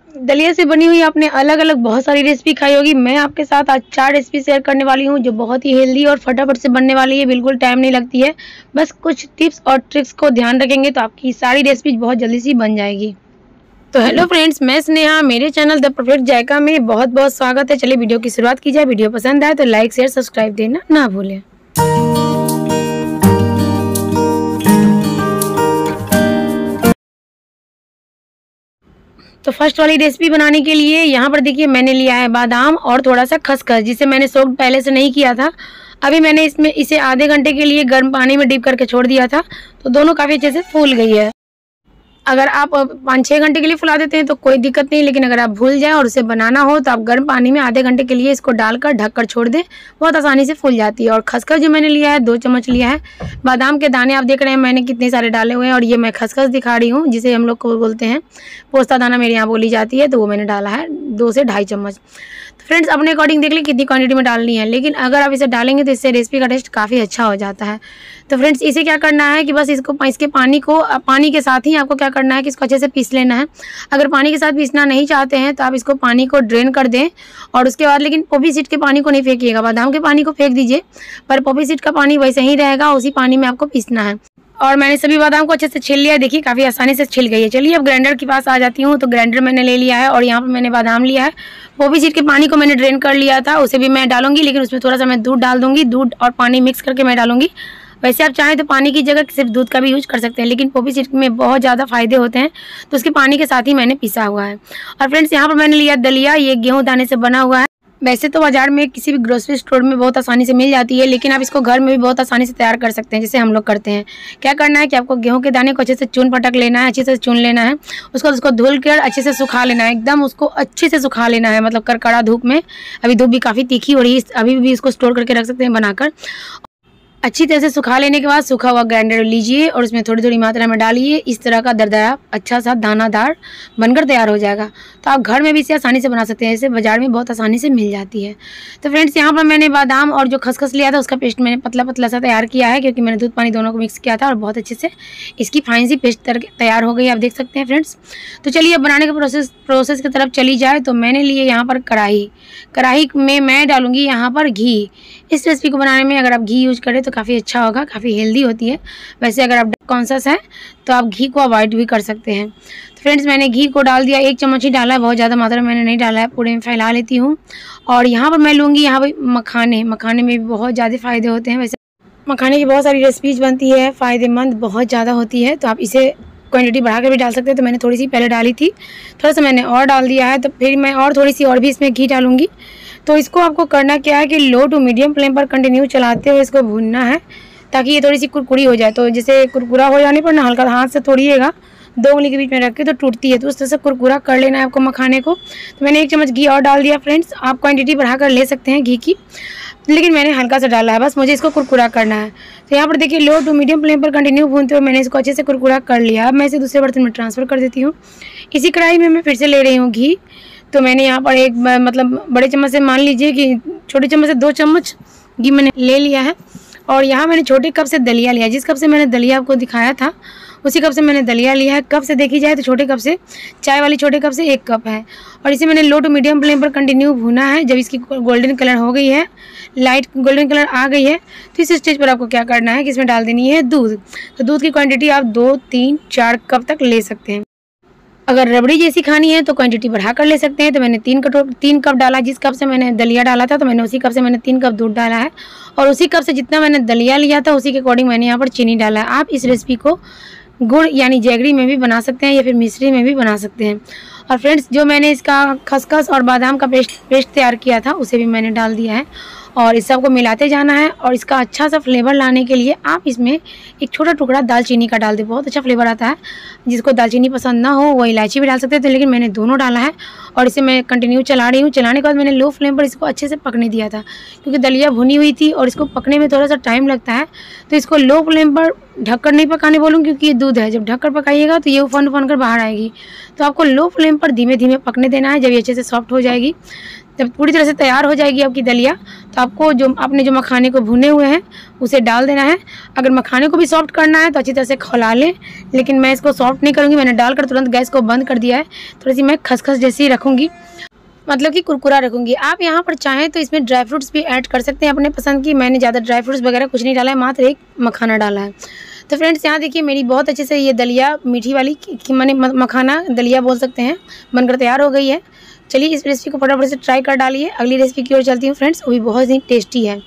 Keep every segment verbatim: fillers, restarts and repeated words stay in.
दलिया से बनी हुई आपने अलग अलग बहुत सारी रेसिपी खाई होगी। मैं आपके साथ आज चार रेसिपी शेयर करने वाली हूँ जो बहुत ही हेल्दी और फटाफट से बनने वाली है। बिल्कुल टाइम नहीं लगती है, बस कुछ टिप्स और ट्रिक्स को ध्यान रखेंगे तो आपकी सारी रेसिपी बहुत जल्दी से बन जाएगी। तो हेलो फ्रेंड्स, मैं स्नेहा, मेरे चैनल द परफेक्ट जायका में बहुत बहुत स्वागत है। चलिए वीडियो की शुरुआत की जाए। वीडियो पसंद आए तो लाइक शेयर सब्सक्राइब देना ना भूलें। तो फर्स्ट वाली रेसिपी बनाने के लिए यहाँ पर देखिए मैंने लिया है बादाम और थोड़ा सा खसखस, जिसे मैंने सोक पहले से नहीं किया था। अभी मैंने इसमें इसे आधे घंटे के लिए गर्म पानी में डिप करके छोड़ दिया था, तो दोनों काफ़ी अच्छे से फूल गई है। अगर आप पाँच छः घंटे के लिए फुला देते हैं तो कोई दिक्कत नहीं, लेकिन अगर आप भूल जाएं और उसे बनाना हो तो आप गर्म पानी में आधे घंटे के लिए इसको डालकर ढककर छोड़ दें, बहुत आसानी से फूल जाती है। और खसखस जो मैंने लिया है दो चम्मच लिया है। बादाम के दाने आप देख रहे हैं मैंने कितने सारे डाले हुए हैं, और ये मैं खसखस दिखा रही हूँ जिसे हम लोग को बोलते हैं पोस्ता दाना, मेरे यहाँ बोली जाती है, तो वो मैंने डाला है दो से ढाई चम्मच। तो फ्रेंड्स अपने अकॉर्डिंग देख लें कितनी क्वांटिटी में डालनी है, लेकिन अगर आप इसे डालेंगे तो इससे रेसिपी का टेस्ट काफ़ी अच्छा हो जाता है। तो फ्रेंड्स इसे क्या करना है कि बस इसको इसके पानी को पानी के साथ ही आपको क्या करना है कि इसको अच्छे से पीस लेना है। अगर पानी के साथ पीसना नहीं चाहते हैं तो आप इसको पानी को ड्रेन कर दें, और उसके बाद लेकिन पॉपी सीड के पानी को नहीं फेंकिएगा, बादाम के पानी को फेंक दीजिए, पर पॉपी सीड का पानी वैसे ही रहेगा, उसी पानी में आपको पीसना है। और मैंने सभी बादाम को अच्छे से छील लिया है, देखिए काफ़ी आसानी से छिल गई है। चलिए अब ग्राइंडर के पास आ जाती हूँ। तो ग्राइंडर मैंने ले लिया है और यहाँ पर मैंने बादाम लिया है। पॉपी सीड के पानी को मैंने ड्रेन कर लिया था, उसे भी मैं डालूंगी, लेकिन उसमें थोड़ा सा मैं दूध डाल दूंगी। दूध और पानी मिक्स करके मैं डालूंगी। वैसे आप चाहें तो पानी की जगह सिर्फ दूध का भी यूज कर सकते हैं, लेकिन पॉपी सीड में बहुत ज़्यादा फायदे होते हैं, तो उसके पानी के साथ ही मैंने पीसा हुआ है। और फ्रेंड्स यहाँ पर मैंने लिया दलिया, ये गेहूँ दाने से बना हुआ है। वैसे तो बाजार में किसी भी ग्रोसरी स्टोर में बहुत आसानी से मिल जाती है, लेकिन आप इसको घर में भी बहुत आसानी से तैयार कर सकते हैं, जैसे हम लोग करते हैं। क्या करना है कि आपको गेहूं के दाने को अच्छे से चून पटक लेना है, अच्छे से चुन लेना है, उसको उसको धुल कर अच्छे से सुखा लेना है, एकदम उसको अच्छे से सुखा लेना है, मतलब करकड़ा धूप में। अभी धूप भी काफ़ी तीखी हो रही है, अभी भी इसको स्टोर करके रख सकते हैं बनाकर। अच्छी तरह से सुखा लेने के बाद सूखा हुआ ग्राइंडर लीजिए और उसमें थोड़ी थोड़ी मात्रा में डालिए। इस तरह का दरदरा अच्छा सा दानादार बनकर तैयार हो जाएगा। तो आप घर में भी इसे आसानी से बना सकते हैं, इसे बाजार में बहुत आसानी से मिल जाती है। तो फ्रेंड्स यहाँ पर मैंने बादाम और जो खसखस लिया था उसका पेस्ट मैंने पतला पतला सा तैयार किया है, क्योंकि मैंने दूध पानी दोनों को मिक्स किया था, और बहुत अच्छे से इसकी फाइन सी पेस्ट तैयार हो गई, आप देख सकते हैं फ्रेंड्स। तो चलिए अब बनाने के प्रोसेस प्रोसेस की तरफ चली जाए। तो मैंने लिए यहाँ पर कढ़ाई कढ़ाई में मैं डालूंगी यहाँ पर घी। इस रेसिपी को बनाने में अगर आप घी यूज करें तो काफ़ी अच्छा होगा, काफ़ी हेल्दी होती है। वैसे अगर आप कॉन्शियस हैं तो आप घी को अवॉइड भी कर सकते हैं। तो फ्रेंड्स मैंने घी को डाल दिया, एक चम्मच ही डाला है, बहुत ज़्यादा मात्रा में मैंने नहीं डाला है, पूरे में फैला लेती हूँ। और यहाँ पर मैं लूँगी यहाँ पर मखाने मखाने में भी बहुत ज़्यादा फ़ायदे होते हैं। वैसे मखाने की बहुत सारी रेसिपीज़ बनती है, फ़ायदेमंद बहुत ज़्यादा होती है, तो आप इसे क्वांटिटी बढ़ा कर भी डाल सकते हैं। तो मैंने थोड़ी सी पहले डाली थी, थोड़ा सा मैंने और डाल दिया है, तो फिर मैं और थोड़ी सी और भी इसमें घी डालूंगी। तो इसको आपको करना क्या है कि लो टू मीडियम फ्लेम पर कंटिन्यू चलाते हुए इसको भूनना है, ताकि ये थोड़ी सी कुरकुरी हो जाए। तो जैसे कुरकुरा हो जाने पर ना हल्का हाथ से तोड़िएगा, दो उंगली के बीच में रख के तो टूटती है, तो उस तरह से कुरकुरा कर लेना है आपको मखाने को। तो मैंने एक चम्मच घी और डाल दिया। फ्रेंड्स आप क्वांटिटी बढ़ा कर ले सकते हैं घी की, लेकिन मैंने हल्का सा डाला है, बस मुझे इसको कुरकुरा करना है। तो यहाँ पर देखिए लो टू मीडियम फ्लेम पर कंटिन्यू भूनते हुए मैंने इसको अच्छे से कुरकुरा कर लिया। अब मैं इसे दूसरे बर्तन में ट्रांसफ़र कर देती हूँ। इसी कढ़ाई में मैं फिर से ले रही हूँ घी। तो मैंने यहाँ पर एक मतलब बड़े चम्मच से मान लीजिए कि छोटे चम्मच से दो चम्मच घी मैंने ले लिया है। और यहाँ मैंने छोटे कप से दलिया लिया, जिस कप से मैंने दलिया आपको दिखाया था उसी कप से मैंने दलिया लिया है। कप से देखी जाए तो छोटे कप से, चाय वाली छोटे कप से एक कप है। और इसे मैंने लो टू मीडियम फ्लेम पर कंटिन्यू भूना है। जब इसकी गोल्डन कलर हो गई है, लाइट गोल्डन कलर आ गई है, तो इस स्टेज पर आपको क्या करना है कि इसमें डाल देनी है दूध। तो दूध की क्वांटिटी आप दो तीन चार कप तक ले सकते हैं। अगर रबड़ी जैसी खानी है तो क्वांटिटी बढ़ा कर ले सकते हैं। तो मैंने तीन कटो तीन कप डाला, जिस कप से मैंने दलिया डाला था, तो मैंने उसी कप से मैंने तीन कप दूध डाला है, और उसी कप से जितना मैंने दलिया लिया था उसी के अकॉर्डिंग मैंने यहाँ पर चीनी डाला है। आप इस रेसिपी को गुड़ यानी जैगरी में भी बना सकते हैं या फिर मिश्री में भी बना सकते हैं। और फ्रेंड्स जो मैंने इसका खसखस और बादाम का पेस्ट पेस्ट तैयार किया था उसे भी मैंने डाल दिया है, और इस सबको मिलाते जाना है। और इसका अच्छा सा फ्लेवर लाने के लिए आप इसमें एक छोटा टुकड़ा दालचीनी का डाल दें, बहुत अच्छा फ्लेवर आता है। जिसको दालचीनी पसंद ना हो वो इलायची भी डाल सकते थे, तो लेकिन मैंने दोनों डाला है। और इसे मैं कंटिन्यू चला रही हूँ। चलाने के बाद मैंने लो फ्लेम पर इसको अच्छे से पकने दिया था, क्योंकि दलिया भुनी हुई थी और इसको पकने में थोड़ा सा टाइम लगता है। तो इसको लो फ्लेम पर ढककर नहीं पकाने बोलूँ, क्योंकि ये दूध है, जब ढककर पकाइएगा तो ये उफन उफन कर बाहर आएगी। तो आपको लो फ्लेम पर धीमे धीमे पकने देना है। जब ये अच्छे से सॉफ्ट हो जाएगी जब पूरी तरह से तैयार हो जाएगी आपकी दलिया, तो आपको जो आपने जो मखाने को भुने हुए हैं उसे डाल देना है। अगर मखाने को भी सॉफ्ट करना है तो अच्छी तरह से खौला लें, लेकिन मैं इसको सॉफ्ट नहीं करूँगी। मैंने डालकर तुरंत गैस को बंद कर दिया है। थोड़ी सी मैं खसखस जैसी रखूँगी, मतलब कि कुरकुरा रखूँगी। आप यहाँ पर चाहें तो इसमें ड्राई फ्रूट्स भी ऐड कर सकते हैं अपने पसंद की। मैंने ज़्यादा ड्राई फ्रूट्स वगैरह कुछ नहीं डाला है, मात्र एक मखाना डाला है। तो फ्रेंड्स यहाँ देखिए मेरी बहुत अच्छे से ये दलिया मीठी वाली कि मैंने मखाना दलिया बोल सकते हैं, बनकर तैयार हो गई है। चलिए इस रेसिपी को फटाफट से ट्राई कर डालिए। अगली रेसिपी की ओर चलती हूँ फ्रेंड्स, वो भी बहुत ही टेस्टी है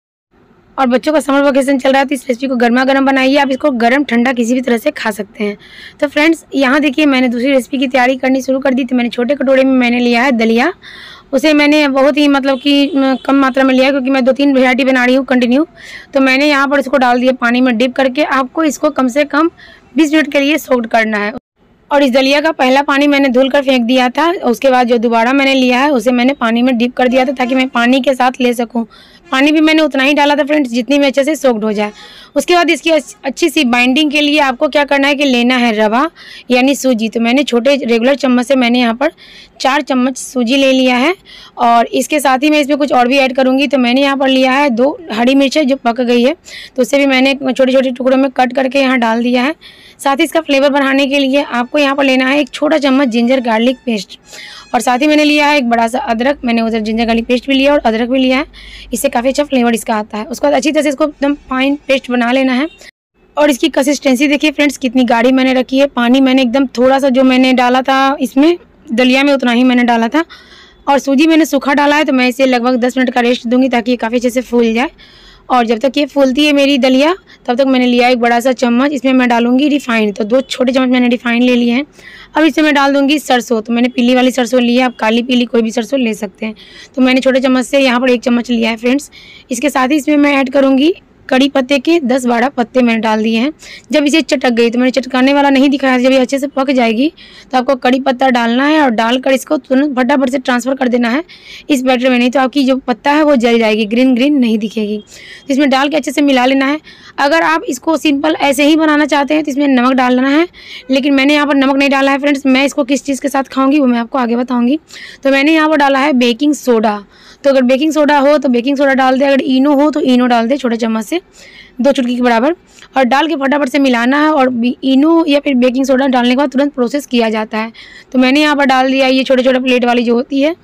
और बच्चों का समर वेकेशन चल रहा है तो इस रेसिपी को गर्मा गर्म बनाइए। आप इसको गर्म ठंडा किसी भी तरह से खा सकते हैं। तो फ्रेंड्स यहाँ देखिए मैंने दूसरी रेसिपी की तैयारी करनी शुरू कर दी। तो मैंने छोटे कटोरे में मैंने लिया है दलिया, उसे मैंने बहुत ही मतलब कि कम मात्रा में लिया है क्योंकि मैं दो तीन वैरायटी बना रही हूँ कंटिन्यू। तो मैंने यहाँ पर इसको डाल दिया पानी में डिप करके। आपको इसको कम से कम बीस मिनट के लिए सोक करना है। और इस दलिया का पहला पानी मैंने धुल कर फेंक दिया था। उसके बाद जो दोबारा मैंने लिया है उसे मैंने पानी में डिप कर दिया था ताकि मैं पानी के साथ ले सकूं। पानी भी मैंने उतना ही डाला था फ्रेंड्स जितनी में अच्छे से सोक्ड हो जाए। उसके बाद इसकी अच्छी सी बाइंडिंग के लिए आपको क्या करना है कि लेना है रवा यानी सूजी। तो मैंने छोटे रेगुलर चम्मच से मैंने यहाँ पर चार चम्मच सूजी ले लिया है और इसके साथ ही मैं इसमें कुछ और भी ऐड करूँगी। तो मैंने यहाँ पर लिया है दो हरी मिर्चें जो पक गई है, तो उसे भी मैंने छोटे छोटे टुकड़ों में कट करके यहाँ डाल दिया है। साथ ही इसका फ्लेवर बढ़ाने के लिए आपको यहाँ पर लेना है एक छोटा चम्मच जिंजर गार्लिक पेस्ट और साथ ही मैंने लिया है एक बड़ा सा अदरक। मैंने उधर जिंजर गार्लिक पेस्ट भी लिया और अदरक भी लिया है, इससे काफ़ी अच्छा फ्लेवर इसका आता है। उसके बाद अच्छी तरह से इसको एकदम फाइन पेस्ट बना लेना है। और इसकी कंसिस्टेंसी देखिए फ्रेंड्स कितनी गाढ़ी मैंने रखी है। पानी मैंने एकदम थोड़ा सा जो मैंने डाला था इसमें दलिया में उतना ही मैंने डाला था और सूजी मैंने सूखा डाला है। तो मैं इसे लगभग दस मिनट का रेस्ट दूंगी ताकि ये काफ़ी अच्छे से फूल जाए। और जब तक ये फूलती है मेरी दलिया तब तक मैंने लिया एक बड़ा सा चम्मच, इसमें मैं डालूंगी रिफाइंड। तो दो छोटे चम्मच मैंने रिफाइंड ले लिए हैं। अब इसमें मैं डाल दूंगी सरसों। तो मैंने पीली वाली सरसों ली है, आप काली पीली कोई भी सरसों ले सकते हैं। तो मैंने छोटे चम्मच से यहाँ पर एक चम्मच लिया है फ्रेंड्स। इसके साथ ही इसमें मैं ऐड करूँगी कड़ी पत्ते के दस बारह पत्ते मैंने डाल दिए हैं। जब इसे चटक गई तो मैंने चटकाने वाला नहीं दिखाया, जब ये अच्छे से पक जाएगी तो आपको कड़ी पत्ता डालना है और डालकर इसको तुरंत फटाफट से ट्रांसफ़र कर देना है इस बैटर में, नहीं तो आपकी जो पत्ता है वो जल जाएगी, ग्रीन ग्रीन नहीं दिखेगी। तो इसमें डाल के अच्छे से मिला लेना है। अगर आप इसको सिंपल ऐसे ही बनाना चाहते हैं तो इसमें नमक डालना है, लेकिन मैंने यहाँ पर नमक नहीं डाला है फ्रेंड्स। मैं इसको किस चीज़ के साथ खाऊँगी वो मैं आपको आगे बताऊँगी। तो मैंने यहाँ पर डाला है बेकिंग सोडा। तो अगर बेकिंग सोडा हो तो बेकिंग सोडा डाल दे, अगर इनो हो तो इनो डाल दे छोटे चम्मच से दो चुटकी के बराबर और डाल के फटाफट से मिलाना है। और इनो या फिर बेकिंग सोडा डालने के बाद तुरंत प्रोसेस किया जाता है। तो मैंने यहाँ पर डाल दिया ये छोटे छोटे प्लेट वाली जो होती है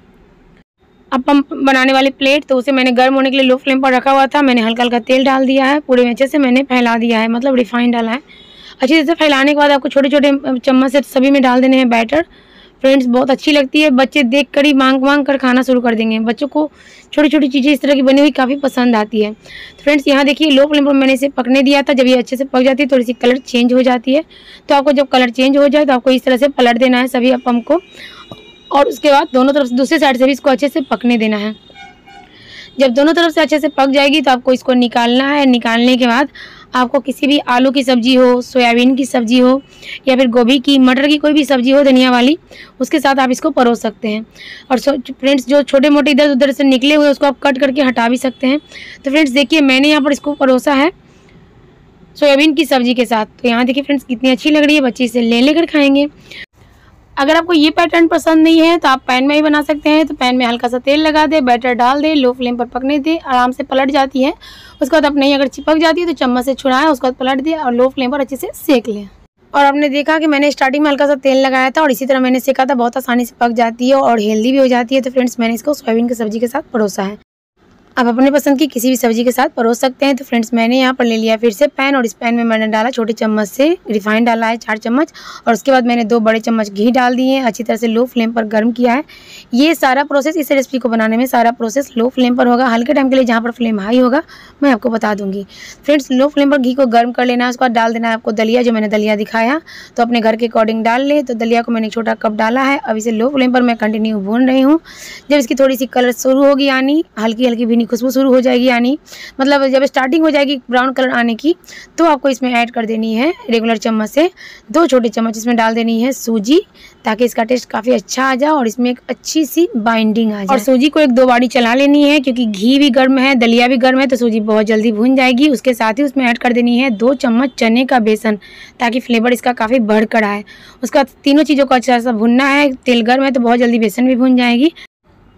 अपम बनाने वाली प्लेट, तो उसे मैंने गर्म होने के लिए लो फ्लेम पर रखा हुआ था। मैंने हल्का हल्का तेल डाल दिया है, पूरे में अच्छे से मैंने फैला दिया है, मतलब रिफाइंड डाला है। अच्छी तरह से फैलाने के बाद आपको छोटे छोटे चम्मच से सभी में डाल देने हैं बैटर। फ्रेंड्स बहुत अच्छी लगती है, बच्चे देख कर ही मांग मांग कर खाना शुरू कर देंगे। बच्चों को छोटी छोटी चीज़ें इस तरह की बनी हुई काफ़ी पसंद आती है। तो फ्रेंड्स यहाँ देखिए लो फ्लेम पर मैंने इसे पकने दिया था। जब ये अच्छे से पक जाती है थोड़ी सी कलर चेंज हो जाती है। तो आपको जब कलर चेंज हो जाए तो आपको इस तरह से पलट देना है सभी अपम को और उसके बाद दोनों तरफ दूसरी साइड से भी इसको अच्छे से पकने देना है। जब दोनों तरफ से अच्छे से पक जाएगी तो आपको इसको निकालना है। निकालने के बाद आपको किसी भी आलू की सब्ज़ी हो, सोयाबीन की सब्ज़ी हो या फिर गोभी की, मटर की कोई भी सब्ज़ी हो धनिया वाली, उसके साथ आप इसको परोस सकते हैं। और फ्रेंड्स जो छोटे मोटे इधर उधर से निकले हुए उसको आप कट करके हटा भी सकते हैं। तो फ्रेंड्स देखिए मैंने यहाँ पर इसको परोसा है सोयाबीन की सब्ज़ी के साथ। तो यहाँ देखिए फ्रेंड्स कितनी अच्छी लग रही है, बच्चे इसे ले लेकर खाएंगे। अगर आपको ये पैटर्न पसंद नहीं है तो आप पैन में ही बना सकते हैं। तो पैन में हल्का सा तेल लगा दे, बैटर डाल दे, लो फ्लेम पर पकने दे, आराम से पलट जाती है। उसके बाद अपने अगर चिपक जाती है तो चम्मच से छुड़ाएं, उसके बाद पलट दिया और लो फ्लेम पर अच्छे से सेक लें। और आपने देखा कि मैंने स्टार्टिंग में हल्का सा तेल लगाया था और इसी तरह मैंने सेका था, बहुत आसानी से पक जाती है और हेल्दी भी हो जाती है। तो फ्रेंड्स मैंने इसको सोयाबीन की सब्ज़ी के साथ परोसा है। आप अपने पसंद की किसी भी सब्जी के साथ परोस सकते हैं। तो फ्रेंड्स मैंने यहाँ पर ले लिया फिर से पैन और इस पैन में मैंने डाला छोटे चम्मच से रिफाइंड डाला है चार चम्मच और उसके बाद मैंने दो बड़े चम्मच घी डाल दिए हैं। अच्छी तरह से लो फ्लेम पर गर्म किया है। ये सारा प्रोसेस इस रेसिपी को बनाने में सारा प्रोसेस लो फ्लेम पर होगा। हल्के टाइम के लिए जहाँ पर फ्लेम हाई होगा मैं आपको बता दूंगी। फ्रेंड्स लो फ्लेम पर घी को गर्म कर लेना है। उसके बाद डाल देना है आपको दलिया, जो मैंने दलिया दिखाया तो अपने घर के अकॉर्डिंग डाल ले। तो दलिया को मैंने छोटा कप डाला है। अब इसे लो फ्लेम पर मैं कंटिन्यू भून रही हूँ। जब इसकी थोड़ी सी कलर शुरू होगी यानी हल्की हल्की भीनी खुशबू शुरू हो जाएगी, यानी मतलब जब स्टार्टिंग हो जाएगी ब्राउन कलर आने की, तो आपको इसमें ऐड कर देनी है रेगुलर चम्मच से दो छोटे चम्मच इसमें डाल देनी है सूजी, ताकि इसका टेस्ट काफ़ी अच्छा आ जाए और इसमें एक अच्छी सी बाइंडिंग आ जाए। और सूजी को एक दो बारी चला लेनी है क्योंकि घी भी गर्म है, दलिया भी गर्म है, तो सूजी बहुत जल्दी भून जाएगी। उसके साथ ही उसमें ऐड कर देनी है दो चम्मच चने का बेसन, ताकि फ्लेवर इसका काफ़ी बढ़कर आए। उसका तीनों चीज़ों को अच्छा सा भूनना है। तेल गर्म है तो बहुत जल्दी बेसन भी भून जाएगी।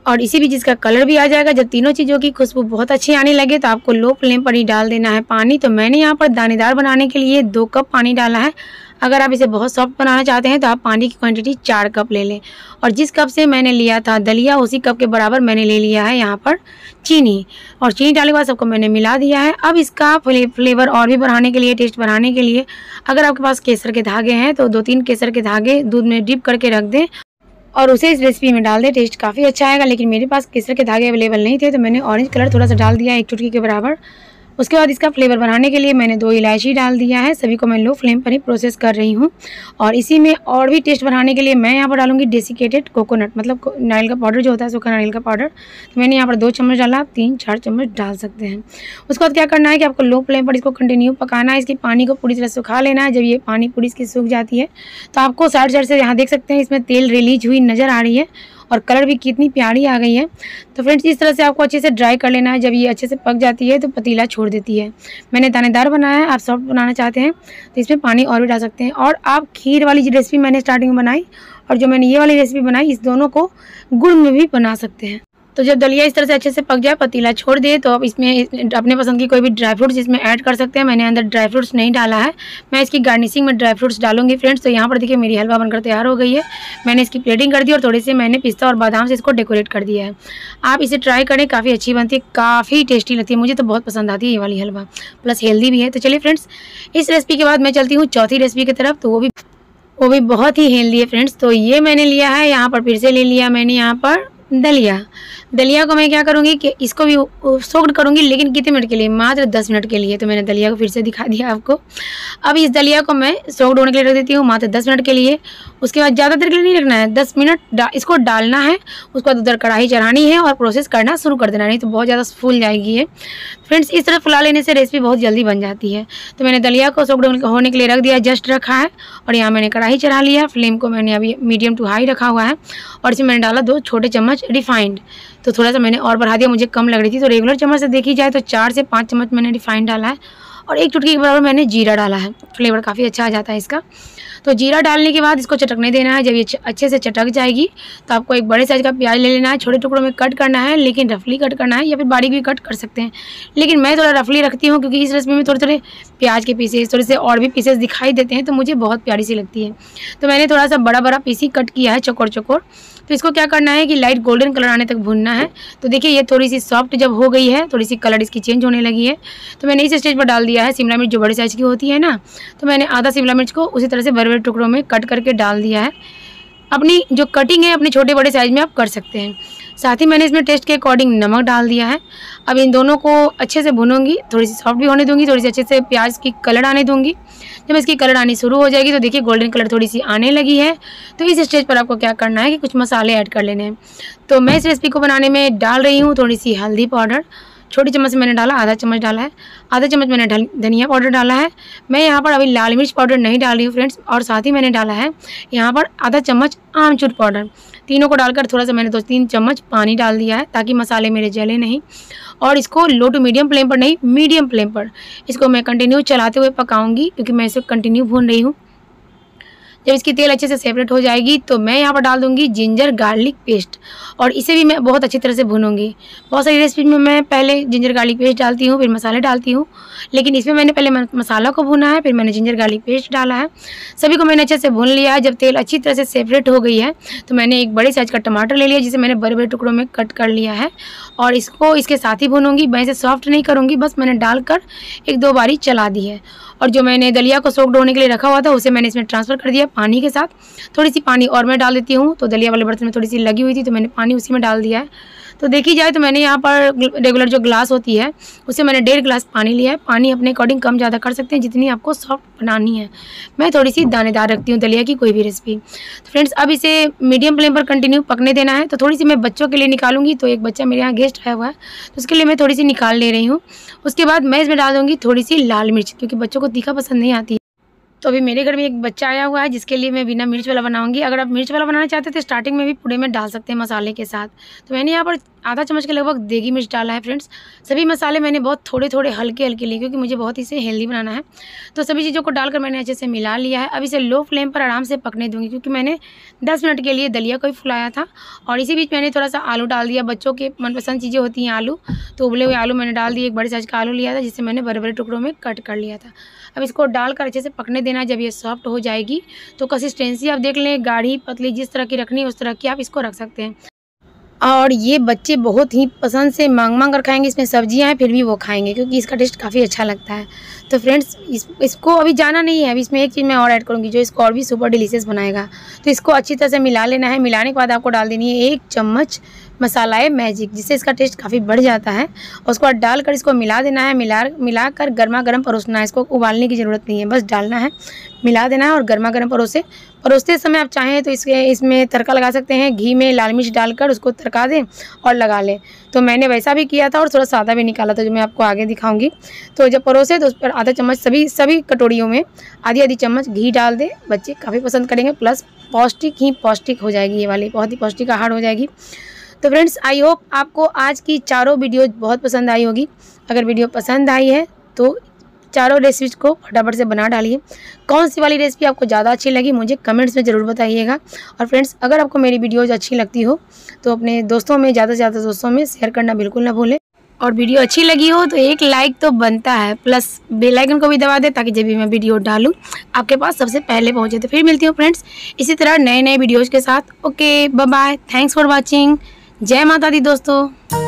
और इसी बीच इसका कलर भी आ जाएगा। जब तीनों चीज़ों की खुशबू बहुत अच्छी आने लगे तो आपको लो फ्लेम पर ही डाल देना है पानी। तो मैंने यहाँ पर दानेदार बनाने के लिए दो कप पानी डाला है। अगर आप इसे बहुत सॉफ्ट बनाना चाहते हैं तो आप पानी की क्वांटिटी चार कप ले लें। और जिस कप से मैंने लिया था दलिया उसी कप के बराबर मैंने ले लिया है यहाँ पर चीनी। और चीनी डालने के बाद सबको मैंने मिला दिया है। अब इसका फ्ले, फ्लेवर और भी बढ़ाने के लिए, टेस्ट बढ़ाने के लिए, अगर आपके पास केसर के धागे हैं तो दो तीन केसर के धागे दूध में डिप करके रख दें और उसे इस रेसिपी में डाल दें। टेस्ट काफ़ी अच्छा आएगा। लेकिन मेरे पास केसर के धागे अवेलेबल नहीं थे तो मैंने ऑरेंज कलर थोड़ा सा डाल दिया, एक चुटकी के बराबर। उसके बाद इसका फ्लेवर बनाने के लिए मैंने दो इलायची डाल दिया है। सभी को मैं लो फ्लेम पर ही प्रोसेस कर रही हूँ। और इसी में और भी टेस्ट बढ़ाने के लिए मैं यहाँ पर डालूंगी डेसिकेटेड कोकोनट, मतलब नारियल का पाउडर जो होता है, सूखा नारियल का पाउडर। तो मैंने यहाँ पर दो चम्मच डाला, आप तीन चार चम्मच डाल सकते हैं। उसके बाद क्या करना है कि आपको लो फ्लेम पर इसको कंटिन्यू पकाना है। इसकी पानी को पूरी तरह सुखा लेना है। जब ये पानी पूरी इसकी सूख जाती है तो आपको साइड साइड से यहाँ देख सकते हैं इसमें तेल रिलीज हुई नज़र आ रही है और कलर भी कितनी प्यारी आ गई है। तो फ्रेंड्स इस तरह से आपको अच्छे से ड्राई कर लेना है। जब ये अच्छे से पक जाती है तो पतीला छोड़ देती है। मैंने दानेदार बनाया है, आप सॉफ्ट बनाना चाहते हैं तो इसमें पानी और भी डाल सकते हैं। और आप खीर वाली जो रेसिपी मैंने स्टार्टिंग में बनाई और जो मैंने ये वाली रेसिपी बनाई, इस दोनों को गुड़ में भी बना सकते हैं। तो जब दलिया इस तरह से अच्छे से पक जाए, पतीला छोड़ दे, तो अब इसमें अपने पसंद की कोई भी ड्राई फ्रूट्स इसमें ऐड कर सकते हैं। मैंने अंदर ड्राई फ्रूट्स नहीं डाला है, मैं इसकी गार्निशिंग में ड्राई फ्रूट्स डालूंगी फ्रेंड्स। तो यहाँ पर देखिए मेरी हलवा बनकर तैयार हो गई है। मैंने इसकी प्लेटिंग कर दी और थोड़ी सी मैंने पिस्ता और बादाम से इसको डेकोरेट कर दिया है। आप इसे ट्राई करें, काफ़ी अच्छी बनती है, काफ़ी टेस्टी लगती है। मुझे तो बहुत पसंद आती है ये वाली हलवा, प्लस हेल्दी भी है। तो चलिए फ्रेंड्स, इस रेसिपी के बाद मैं चलती हूँ चौथी रेसिपी की तरफ। तो वो भी वो भी बहुत ही हेल्दी है फ्रेंड्स। तो ये मैंने लिया है यहाँ पर, फिर से ले लिया मैंने यहाँ पर दलिया। दलिया को मैं क्या करूँगी कि इसको भी सोक्ड करूँगी, लेकिन कितने मिनट के लिए, मात्र दस मिनट के लिए। तो मैंने दलिया को फिर से दिखा दिया आपको। अब इस दलिया को मैं सोक्ड होने के लिए रख देती हूँ मात्र दस मिनट के लिए। उसके बाद ज़्यादा देर के लिए नहीं रखना है, दस मिनट डा, इसको डालना है। उसके बाद उधर कढ़ाई चढ़ानी है और प्रोसेस करना शुरू कर देना, नहीं तो बहुत ज़्यादा फूल जाएगी ये फ्रेंड्स। इस तरह फुला लेने से रेसिपी बहुत जल्दी बन जाती है। तो मैंने दलिया को सोक्ड होने के लिए रख दिया, जस्ट रखा है। और यहाँ मैंने कढ़ाई चढ़ा लिया, फ्लेम को मैंने अभी मीडियम टू हाई रखा हुआ है। और इसमें मैंने डाला दो छोटे चम्मच रिफाइंड। तो थोड़ा सा मैंने और बढ़ा दिया, मुझे कम लग रही थी। तो रेगुलर चम्मच से देखी जाए तो चार से पाँच चम्मच मैंने रिफाइंड डाला है। और एक चुटकी के बराबर मैंने जीरा डाला है, फ्लेवर काफ़ी अच्छा आ जाता है इसका। तो जीरा डालने के बाद इसको चटकने देना है। जब ये अच्छे से चटक जाएगी तो आपको एक बड़े साइज़ का प्याज ले लेना है, छोटे टुकड़ों में कट करना है, लेकिन रफली कट करना है या फिर बारीक भी कट कर सकते हैं। लेकिन मैं थोड़ा रफली रखती हूँ क्योंकि इस रेसिपी में थोड़े थोड़े प्याज के पीसेस, थोड़े से और भी पीसेस दिखाई देते हैं तो मुझे बहुत प्यारी सी लगती है। तो मैंने थोड़ा सा बड़ा बड़ा पीसी कट किया है, चौकोर चौकोर। तो इसको क्या करना है कि लाइट गोल्डन कलर आने तक भूनना है। तो देखिए ये थोड़ी सी सॉफ्ट जब हो गई है, थोड़ी सी कलर इसकी चेंज होने लगी है, तो मैंने इस स्टेज पर डाल दिया है शिमला मिर्च जो बड़े साइज़ की होती है ना। तो मैंने आधा शिमला मिर्च को उसी तरह से बड़े बड़े टुकड़ों में कट करके डाल दिया है। अपनी जो कटिंग है अपने छोटे बड़े साइज़ में आप कर सकते हैं। साथ ही मैंने इसमें टेस्ट के अकॉर्डिंग नमक डाल दिया है। अब इन दोनों को अच्छे से भूनूंगी, थोड़ी सी सॉफ्ट भी होने दूंगी, थोड़ी सी अच्छे से प्याज की कलर आने दूंगी। जब इसकी कलर आनी शुरू हो जाएगी तो देखिए गोल्डन कलर थोड़ी सी आने लगी है। तो इस स्टेज पर आपको क्या करना है कि कुछ मसाले ऐड कर लेने हैं। तो मैं इस रेसिपी को बनाने में डाल रही हूँ थोड़ी सी हल्दी पाउडर, छोटी चम्मच से मैंने डाला, आधा चम्मच डाला है। आधा चम्मच मैंने धनिया पाउडर डाला है। मैं यहाँ पर अभी लाल मिर्च पाउडर नहीं डाल रही हूँ फ्रेंड्स। और साथ ही मैंने डाला है यहाँ पर आधा चम्मच आमचूर पाउडर। तीनों को डालकर थोड़ा सा मैंने दो तीन चम्मच पानी डाल दिया है ताकि मसाले मेरे जले नहीं। और इसको लो टू मीडियम फ्लेम पर नहीं, मीडियम फ्लेम पर इसको मैं कंटिन्यू चलाते हुए पकाऊंगी क्योंकि मैं इसे कंटिन्यू भून रही हूँ। जब इसकी तेल अच्छे से सेपरेट हो जाएगी तो मैं यहाँ पर डाल दूँगी जिंजर गार्लिक पेस्ट और इसे भी मैं बहुत अच्छी तरह से भूनूंगी। बहुत सारी रेसिपी में मैं पहले जिंजर गार्लिक पेस्ट डालती हूँ, फिर मसाले डालती हूँ, लेकिन इसमें मैंने पहले मसाला को भूना है, फिर मैंने जिंजर गार्लिक पेस्ट डाला है। सभी को मैंने अच्छे से भून लिया है। जब तेल अच्छी तरह से सेपरेट हो गई है तो मैंने एक बड़े साइज़ का टमाटर ले लिया जिसे मैंने बड़े बड़े टुकड़ों में कट कर लिया है और इसको इसके साथ ही भूनूंगी। मैं इसे सॉफ्ट नहीं करूँगी, बस मैंने डालकर एक दो बारी चला दी है। और जो मैंने दलिया को सोक्ड होने के लिए रखा हुआ था उसे मैंने इसमें ट्रांसफ़र कर दिया पानी के साथ। थोड़ी सी पानी और मैं डाल देती हूँ। तो दलिया वाले बर्तन में थोड़ी सी लगी हुई थी तो मैंने पानी उसी में डाल दिया है। तो देखी जाए तो मैंने यहाँ पर रेगुलर जो ग्लास होती है उसे मैंने डेढ़ गिलास पानी लिया है। पानी अपने अकॉर्डिंग कम ज़्यादा कर सकते हैं जितनी आपको सॉफ्ट बनानी है। मैं थोड़ी सी दानेदार रखती हूँ दलिया की कोई भी रेसिपी। तो फ्रेंड्स अब इसे मीडियम फ्लेम पर कंटिन्यू पकने देना है। तो थोड़ी सी मैं बच्चों के लिए निकालूंगी। तो एक बच्चा मेरे यहाँ गेस्ट आया हुआ है तो उसके लिए मैं थोड़ी सी निकाल ले रही हूँ। उसके बाद मैं इसमें डाल दूँगी थोड़ी सी लाल मिर्च क्योंकि बच्चों को तीखा पसंद नहीं आती है। तो अभी मेरे घर में एक बच्चा आया हुआ है जिसके लिए मैं बिना मिर्च वाला बनाऊंगी। अगर आप मिर्च वाला बनाना चाहते तो स्टार्टिंग में भी पूरे में डाल सकते हैं मसाले के साथ। तो मैंने यहाँ पर आधा चम्मच के लगभग देगी मिर्च डाला है फ्रेंड्स। सभी मसाले मैंने बहुत थोड़े थोड़े हल्के हल्के लिए क्योंकि मुझे बहुत इसे हेल्दी बनाना है। तो सभी चीज़ों को डालकर मैंने अच्छे से मिला लिया है। अब इसे लो फ्लेम पर आराम से पकने दूँगी क्योंकि मैंने दस मिनट के लिए दलिया को ही फुलाया था। और इसी बीच मैंने थोड़ा सा आलू डाल दिया। बच्चों के मनपसंद चीज़ें होती हैं आलू, तो उबले हुए आलू मैंने डाल दिए। एक बड़े साइज का आलू लिया था जिसे मैंने बड़े बड़े टुकड़ों में कट कर लिया था। अब इसको डालकर अच्छे से पकने देना। जब ये सॉफ्ट हो जाएगी तो कंसिस्टेंसी आप देख लें, गाढ़ी पतली जिस तरह की रखनी है उस तरह की आप इसको रख सकते हैं। और ये बच्चे बहुत ही पसंद से मांग मांग कर खाएंगे। इसमें सब्जियां हैं फिर भी वो खाएंगे क्योंकि इसका टेस्ट काफ़ी अच्छा लगता है। तो फ्रेंड्स इस इसको अभी जाना नहीं है। अभी इसमें एक चीज़ मैं और ऐड करूँगी जो इसको और भी सुपर डिलीशियस बनाएगा। तो इसको अच्छी तरह से मिला लेना है। मिलाने के बाद आपको डाल देनी है एक चम्मच मसाला है मैजिक, जिससे इसका टेस्ट काफ़ी बढ़ जाता है। और उसको बाद डालकर इसको मिला देना है। मिला मिलाकर गर्मा गर्म परोसना है। इसको उबालने की ज़रूरत नहीं है, बस डालना है, मिला देना है और गर्मा गर्म परोसे। परोसते समय आप चाहें तो इसके इसमें तड़का लगा सकते हैं। घी में लाल मिर्च डालकर उसको तड़का दें और लगा लें। तो मैंने वैसा भी किया था और थोड़ा सादा भी निकाला था जो मैं आपको आगे दिखाऊंगी। तो जब परोसे तो उस पर आधा चम्मच सभी सभी कटोरियों में आधी आधी चम्मच घी डाल दें। बच्चे काफ़ी पसंद करेंगे, प्लस पौष्टिक ही पौष्टिक हो जाएगी ये वाली, बहुत ही पौष्टिक आहार हो जाएगी। तो फ्रेंड्स आई होप आपको आज की चारों वीडियो बहुत पसंद आई होगी। अगर वीडियो पसंद आई है तो चारों रेसिपीज को फटाफट से बना डालिए। कौन सी वाली रेसिपी आपको ज़्यादा अच्छी लगी मुझे कमेंट्स में ज़रूर बताइएगा। और फ्रेंड्स अगर आपको मेरी वीडियोज़ अच्छी लगती हो तो अपने दोस्तों में, ज़्यादा से ज़्यादा दोस्तों में शेयर करना बिल्कुल ना भूलें। और वीडियो अच्छी लगी हो तो एक लाइक तो बनता है, प्लस बेल आइकन को भी दबा दें ताकि जब भी मैं वीडियो डालूँ आपके पास सबसे पहले पहुँचे। तो फिर मिलती हूँ फ्रेंड्स इसी तरह नए नए वीडियोज़ के साथ। Okay bye bye, thanks for watching. जय माता दी दोस्तों।